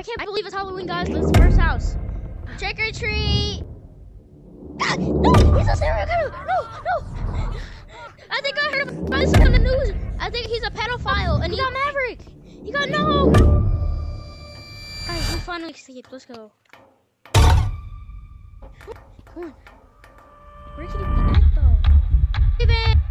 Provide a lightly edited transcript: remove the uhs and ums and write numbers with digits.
can't believe it's Halloween, guys. This is the first house. Trick or treat. God, no, he's a serial killer. No. I think I heard about this on the news. I think he's a pedophile, and he got Maverick. He got no. Guys, we finally escaped. Let's go. Come on. Where can he be at, though? Steven!